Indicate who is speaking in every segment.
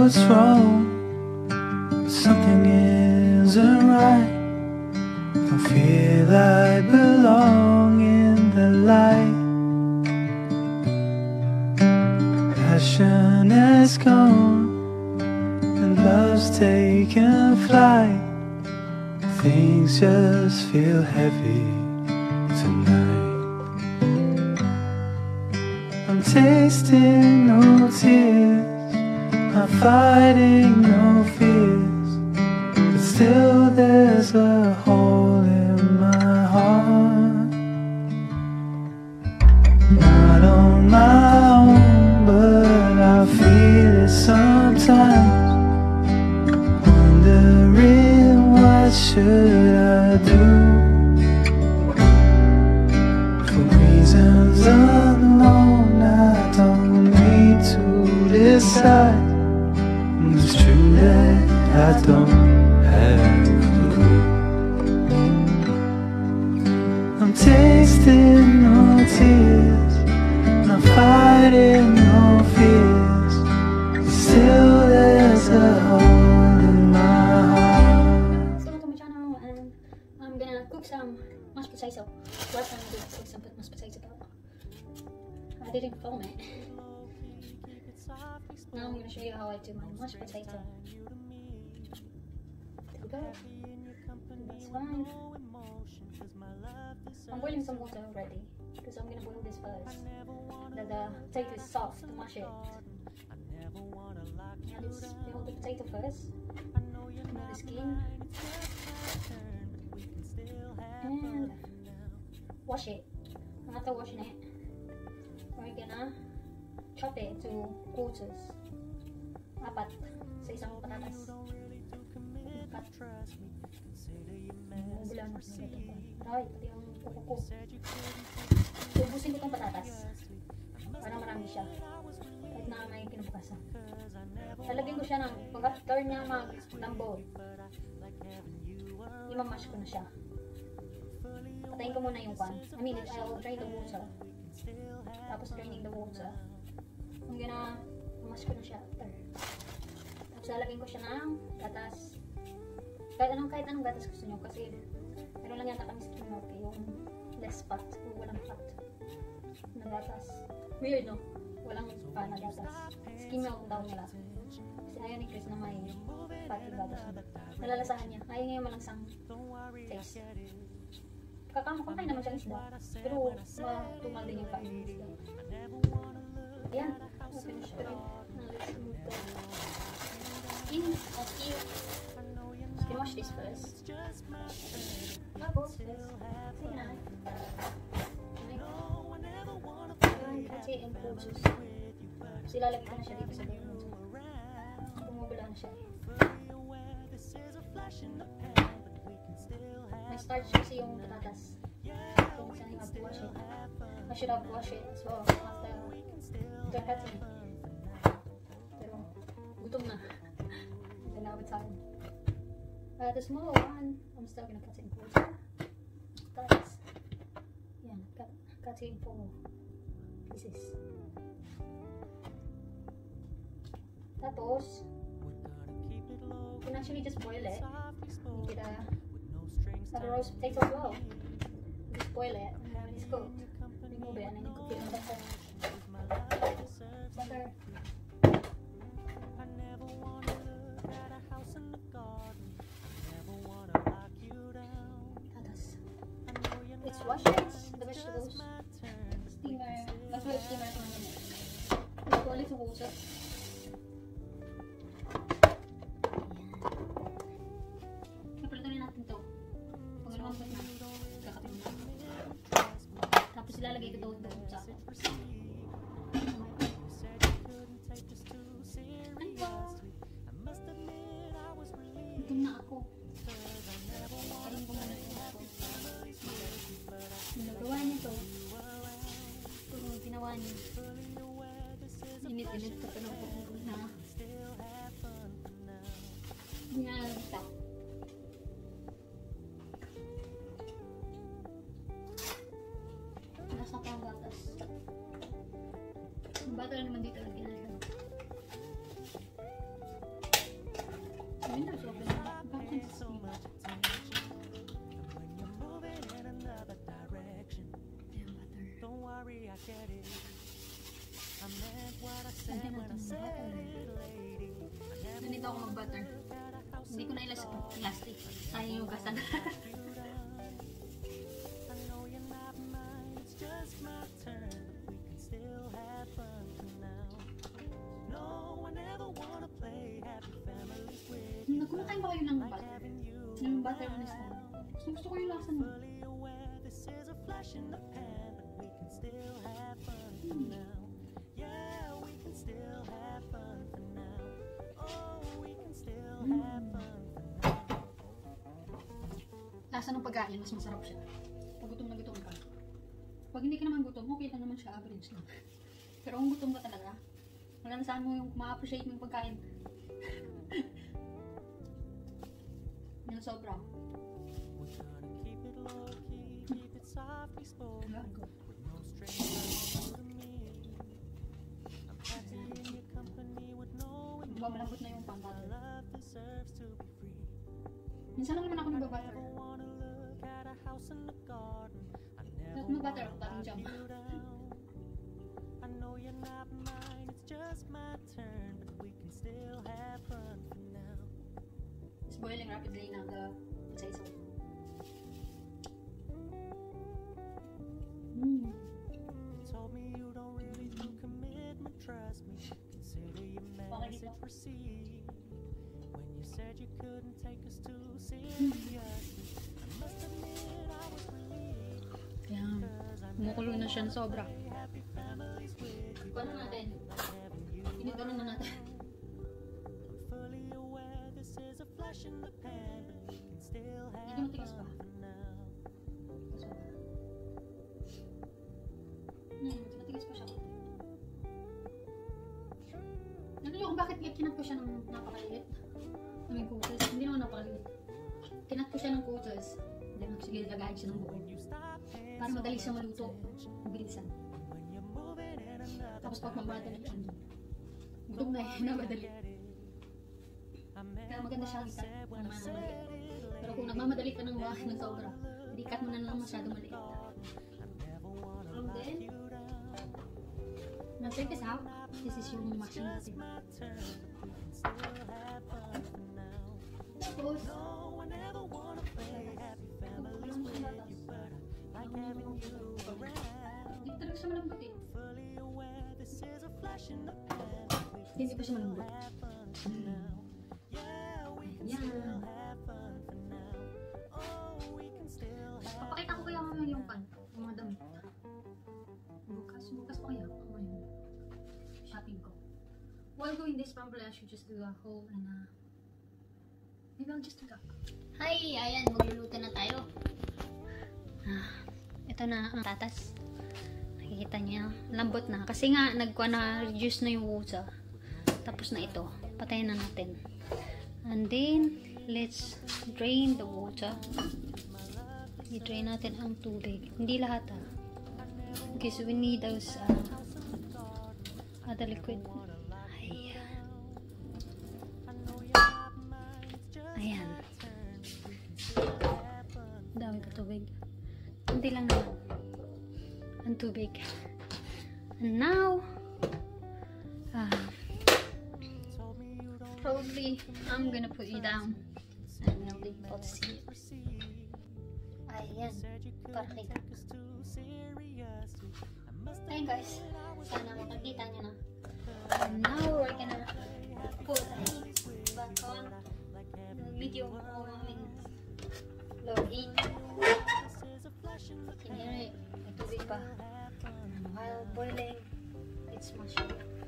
Speaker 1: what's wrong, something isn't right. I feel I belong in the light. Passion has gone and love's taken flight. Things just feel heavy tonight. I'm tasting no tears, I'm fighting no fears, but still there's a hole in my heart. Not on my own, but I feel it sometimes. Wondering what should I do? For reasons unknown, I don't need to decide. It's true that I don't have a clue. I'm tasting no tears, I'm fighting no fears, but still there's a hole in my heart.
Speaker 2: Welcome to my channel, and I'm gonna cook some mashed potato. Last time I did cook some mashed potato, but I didn't film it. Now I'm gonna show you how I do my mashed potato. There we go. That's fine. I'm boiling some water already because I'm gonna boil this first. Let the potato is soft to mash it. Yeah, let's boil the potato first. Remove the skin. And wash it. And after washing it, we're gonna chop it to quarters. Apat sa isang patatas. Apat. Bilang mas nilagay. Ay, pati ang kuko ko. Ubusin ko itong patatas para marami siya. Kahit na may kinabukasan. Lalagyan ko siya ng pag-after niya mag-lambo. Imamash ko na siya. Patayin ko muna yung pan. I mean, I'll drain the water. Tapos draining the water, I'm gonna mash ko na siya after. Tapos lalagyan ko siya ng gatas. Kahit anong gatas gusto nyo, kasi meron lang yata kami skim milk, yung less fat o walang fat na gatas. Weird, no? Walang fat na gatas. Skim milk daw nila. Kasi ayaw ni Chris na may fat yung gatas. Nalalasahan niya. Ayaw niya yung malangsang taste. Kakain naman siyang isda, pero matumal din yung kain ng isda. Ayan, finish ko rin. Let's remove the skin of here. You can wash this first. Tapos, sige na. Kasi in quarters. Tapos ilalagay ko na siya dito sa buong ito. Bumubula na siya. May starch kasi yung patatas. Kung saan yung have to wash it. I should have washed it as well after cutting. Pero gutom na. Then now it's time. The smaller one, I'm still gonna cut it in quarters. Yeah, cut it in 4 pieces. Tapos, you can actually just boil it. You get a roast potato as well. You just boil it, and when it's cooked, remove it, and then you cook it in butter. Butter. Let's wash it, the vegetables. Steamer. That's why steamer is 1 minute. Let's go a little water. Tapos ilalagay ko doon sa gutom na ako. Kain ko muna ito. Nagawa niya ito. Ito ginawa niya. Init-init ko ito ng pupuro na. Hindi nga nalagtak. Nasa pang gatas. Yung butter naman dito lagi na siya. ako mag-butter. Hindi ko na ilas plastic. Sayang yung gasan. Kumakain ba kayo ng butter? Ng butter on this one. Gusto ko yung lasa nun. Lasa ng pagkain, mas masarap siya. Pag gutom na gutom ka. Pag hindi ka naman gutom, okay lang naman siya, average lang. Pero kung gutom ka talaga, wala na saan mo yung ma-appreciate mo yung pagkain. Yung sobra. Diba malambot na yung pang-butter? Minsan lang naman ako nagbabutter. Tapos mag-butter ako parang jam. It's boiling rapidly now, the potato. Yan. Kumukulo na siya ng sobra. Paano natin? Pinituloy na natin. Hindi matigas pa. Matigas pa siya. Nalala ko bakit kinat ko siya ng napakaliit. May kutas. Hindi naman napakaliit. Kinat ko siya ng kutas. Then sige, lagayin siya ng buo. Para madali siya maluto. Mabilisan. Tapos pag mamadali siya. Gutom na yun na madali. Kaya maganda siya ikat ng maliit. Pero kung nagmamadali ka ng wakit ng sobra, ikat mo na lang masyado maliit. And then, now check this out. This is yung machine natin. Tapos, hindi talaga siya malambot eh. Hindi pa siya malambot. Yan. Papakita ko kaya mamaya yung pan. Yung mga damit. Bukas pa kaya. Shopping ko. While doing this, probably I should just do a whole and maybe I'll just do that. Hi! Ayan, magluluto na tayo. Ito na ang tatas. Nakikita niya, lambot na. Kasi nga, reduce na yung water. Tapos na ito. Patayin na natin. And then, let's drain the water. I-drain natin ang tubig. Hindi lahat because we need those other liquid. Ayan. Dami ka tubig. Hindi lang naman ang tubig. And now, probably I'm gonna put you down and I'll leave you to see it. Ayan, para kita. Ayan guys, sana makakita nyo na. And now we're gonna put the heat back on. Medium low heat. Kanyari, may tubig pa. And while boiling, it's mushroom.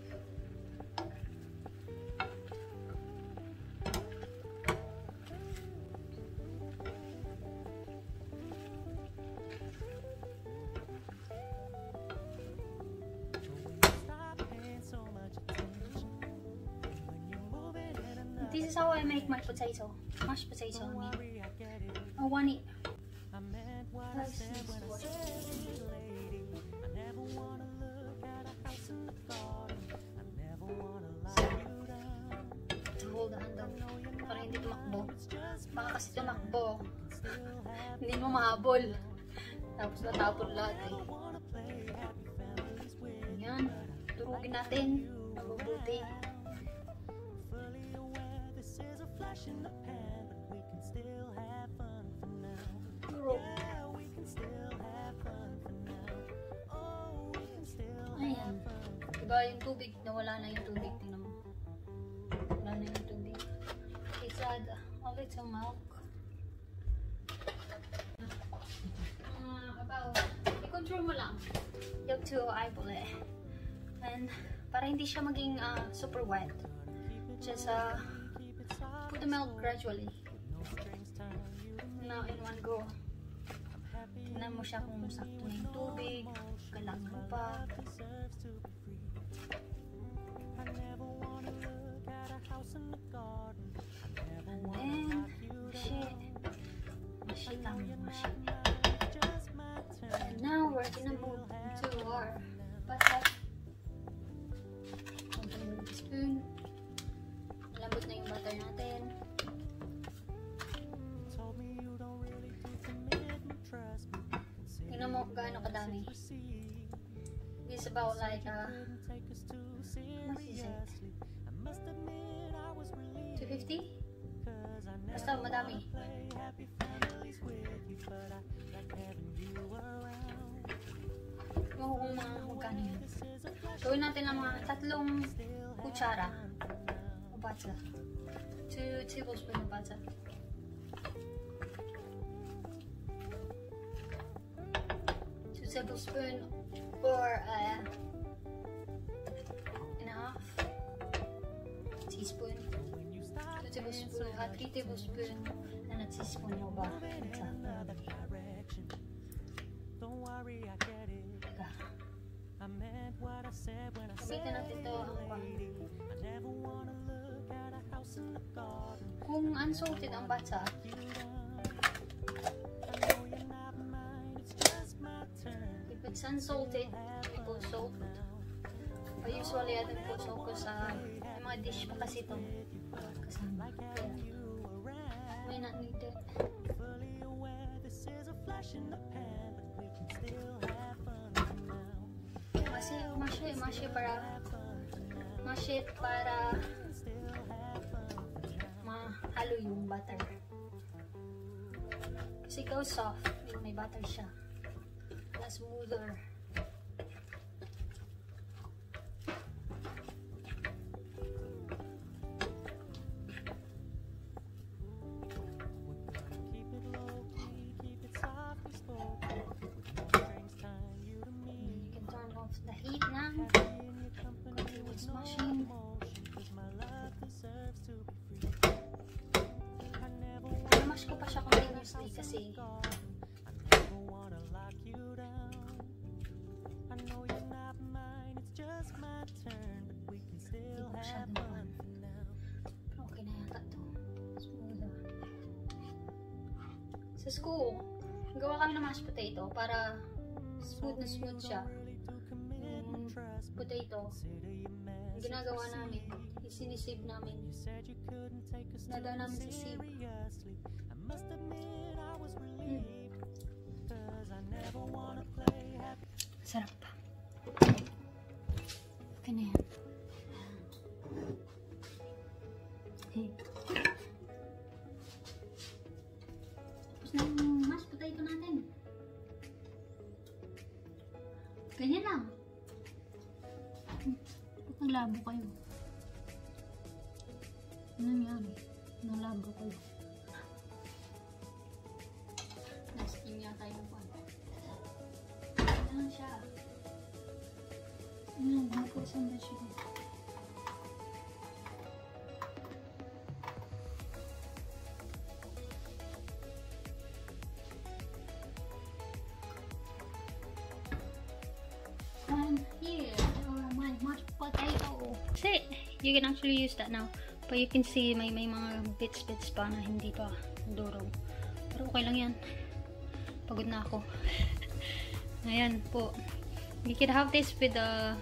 Speaker 2: This is how I make my potato. Mashed potato, I mean. I want it. Hold the handle para hindi tumakbo. Baka kasi tumakbo. Hindi mo mahabol. Tapos natapon lahat eh. Ayan. Turugin natin. Mabubuti. Ayan. Diba yung tubig, nawala na yung tubig. Tingnan mo. Wala na yung tubig. It's add a little milk. About, i-control mo lang. You have to eyeball it. And para hindi siya maging super wet. Just put the milk gradually. Now in one go. Tingnan mo siya kung sakto na yung tubig. Kailangan mo pa. And then, mashi lang, mashi. And now we're gonna move to our butter. Open with the spoon. Malambot na yung butter natin. Tingnan mo gaano kadami. It's about like what is it? 250? Basta madami. Kung magkano yun. Gawin natin ng mga 3 kutsara o butter. 2 tablespoons of butter. Tablespoon or and a half teaspoon. 2 tablespoon, 3 tablespoon and a teaspoon yung ba? Gamitin natin ito kung unsalted ang butter. If it's unsalted, we put salt. But usually I don't put salt because may mga dish pa kasi ito kasama. May not need it. Mash it para mahalo yung butter. Kasi ikaw soft, may butter siya. Smoother. You can turn off the heat now. Continue smashing. Mash ko pa siya continuously kasi okay na yata ito. Smoother. Sa school, gawa kami ng mashed potato para smooth na smooth siya. Potato. Ang ginagawa namin, isinisave namin. Nada namin sa sieve. Sarap pa. Okay na yan. Okay. Tapos na yung mashed potato natin. Ganyan lang. Ba't naglabo kayo? Ano nangyari? Naglabo kayo. Naskin yata yung pan. Ganyan siya. Ano, po isang vegetable. And here are my mashed potato. See, you can actually use that now. But you can see may mga bits pa na hindi pa durog. Pero okay lang yan. Pagod na ako. Ayan po. You can have this with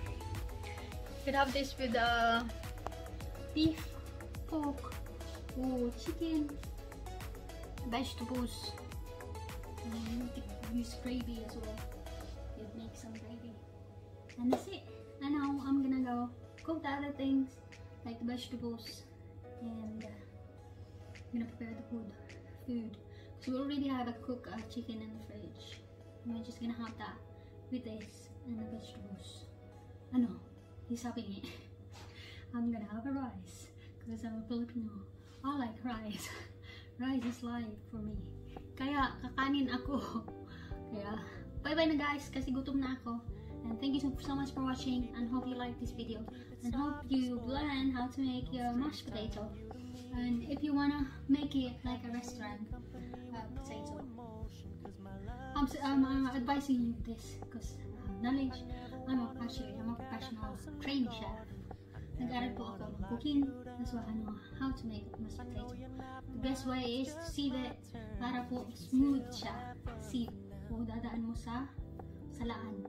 Speaker 2: beef, pork, or chicken, vegetables. You can use gravy as well. You make some gravy. And that's it. And now I'm gonna go cook the other things like the vegetables and I'm gonna prepare the food. So we already have a cooked chicken in the fridge. We're just gonna have that with this and the vegetables. Ano, sabi niya. I'm gonna have a rice because I'm a Filipino. I like rice. Rice is life for me. Kaya kakanin ako. Kaya bye bye na guys kasi gutom na ako. And thank you so much for watching and hope you like this video and hope you learn how to make your mashed potato. And if you wanna make it like a restaurant potato, I'm advising you this because knowledge. I'm a professional trainee chef. Nag-aral po ako ng cooking, that's why I know how to make mashed potato. The best way is to sieve it para po smooth siya. Sieve o dadaan mo sa salaan.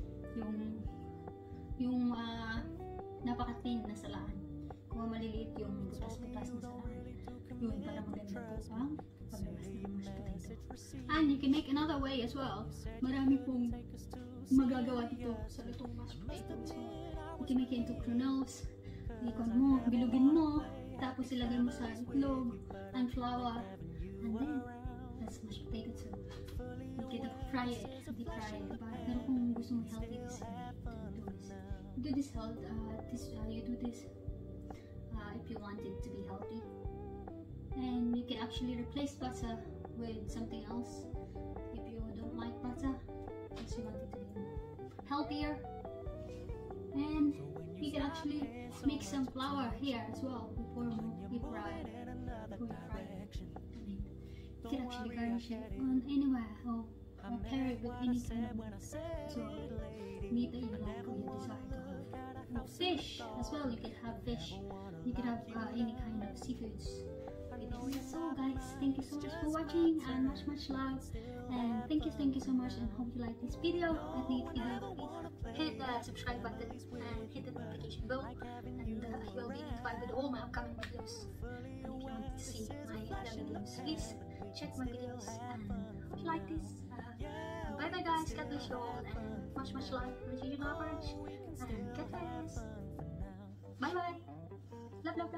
Speaker 2: Yung napaka-thin na salaan. Kung maliliit yung butas-butas na salaan. Yun, para maganda po ang paglabas ng mashed potato. And you can make another way as well. Marami pong magagawa dito sa lutong mashed potato as well. You can make it into kernels. Ikon mo, bilugin mo, tapos ilagay mo sa itlog and flour, and then that's mashed potato too. You can fry it, deep fry it. Pero kung gusto mo healthy, you do this if you want it to be healthy. And you can actually replace butter with something else if you don't like butter, because you want it to be healthier. And you can actually mix some flour here as well before you fry it. You can actually garnish it on anywhere or pair it with any kind of meat. So meat that you like or you desire to have. Fish as well, you can have fish. You can have any kind of seafoods. So guys, thank you so much for watching and much love, and thank you so much, and hope you like this video. And please hit the subscribe button and hit the notification bell, and you'll be notified with all my upcoming videos. And if you want to see my other videos, please check my videos, and hope you like this. Bye bye guys, God bless you all, and much love from Gigi Lovers, and God bless. Bye bye, love.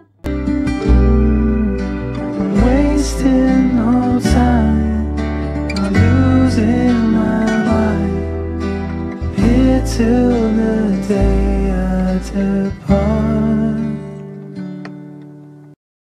Speaker 1: Wasting no time, not losing my mind, here till the day I depart.